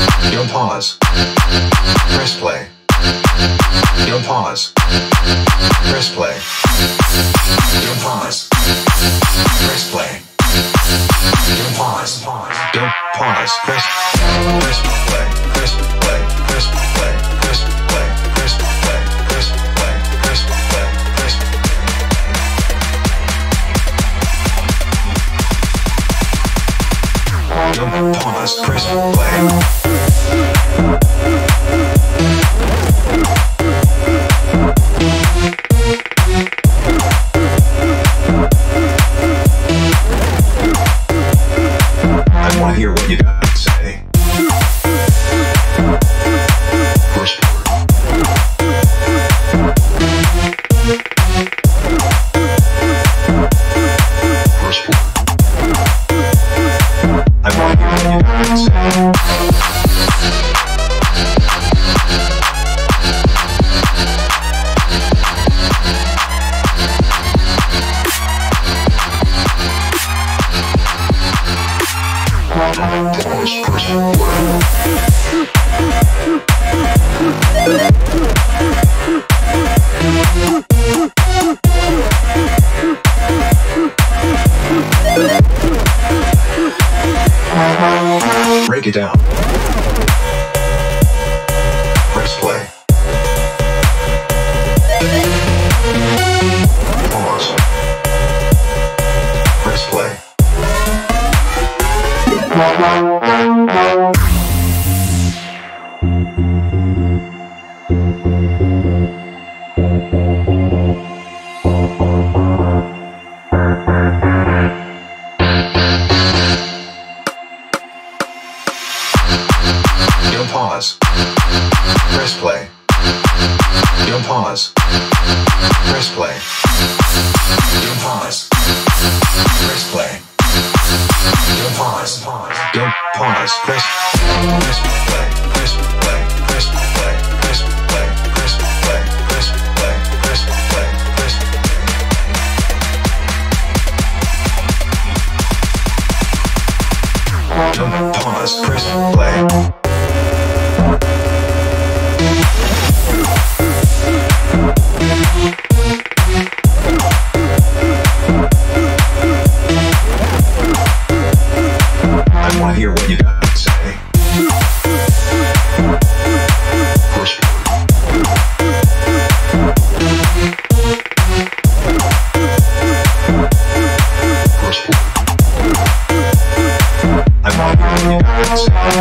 Don't pause. Press play. Don't pause. Press play. Don't pause. Press play. Don't pause. Don't pause. Press play. Press play. Press play. Press play. Press play. Press play. Press play. Press play. Press play. Don't pause. Press play. I want to hear what you got to say. First word. First word. I want to hear what you got to say. Break it down. Press play. Pause. Press play. Don't pause. Press play. Don't pause. Press play. Don't pause. Press play. Don't pause. Don't pause. Press play. Press play. Press play. Press play. Press play. Press play. Press play. Press play. Don't pause. Press play. I want to hear what you got to say. First word. First word. I want to hear what you got to say.